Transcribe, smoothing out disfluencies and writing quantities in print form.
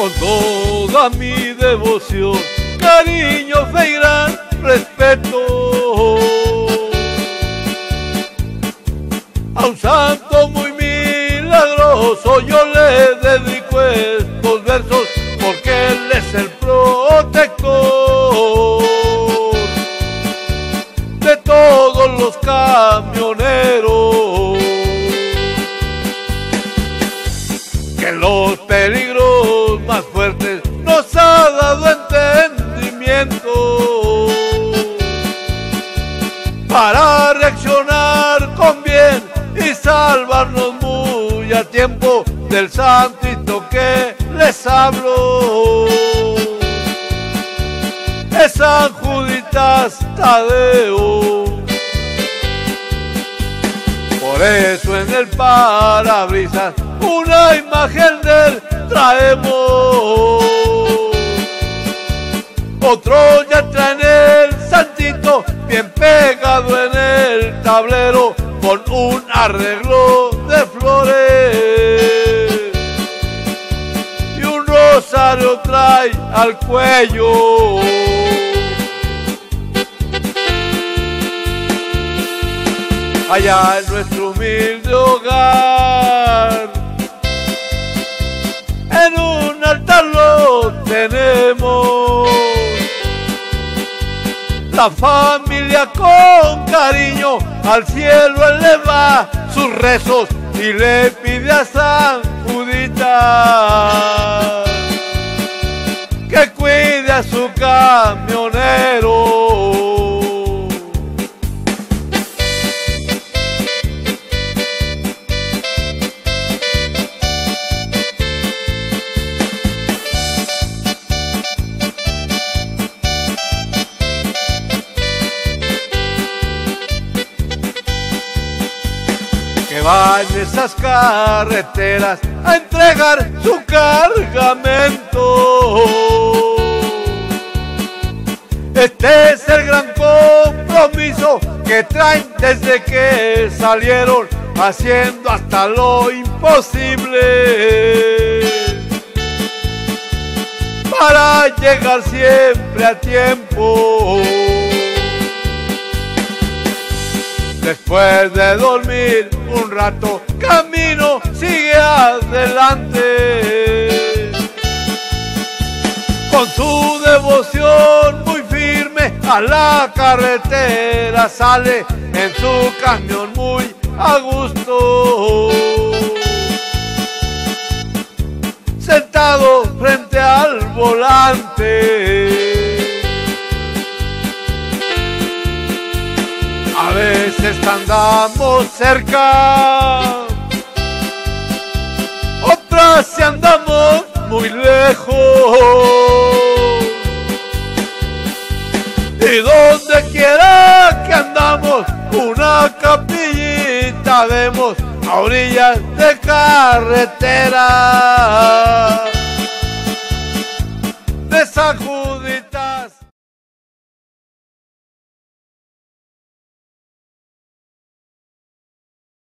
con toda mi devoción, cariño, fe y gran respeto. A un santo muy milagroso yo le dedico estos versos, porque él es el protector de todos los camioneros, que los peligros más fuertes nos ha dado entendimiento para reaccionar con bien y salvarnos muy a tiempo del santito que les hablo. Es San Juditas Tadeo. Por eso en el parabrisas una imagen de él traemos. Otros ya traen el santito bien pegado en el tablero con un arreglo de flores, y un rosario trae al cuello. Allá en nuestro humilde hogar, en un altar lo tenemos. La familia con cariño al cielo eleva sus rezos y le pide a San Juditas que cuide a su camionero. Que va en esas carreteras a entregar su cargamento. Este es el gran compromiso que traen desde que salieron, haciendo hasta lo imposible para llegar siempre a tiempo. Después de dormir un rato, camino sigue adelante. Con su devoción muy firme a la carretera sale en su camión muy a gusto, sentado frente al volante. A veces andamos cerca, otras si andamos muy lejos, y donde quiera que andamos una capillita vemos a orillas de carretera de San Juan.